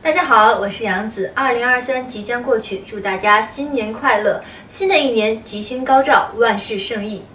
大家好，我是杨子。2023即将过去，祝大家新年快乐！新的一年吉星高照，万事胜意。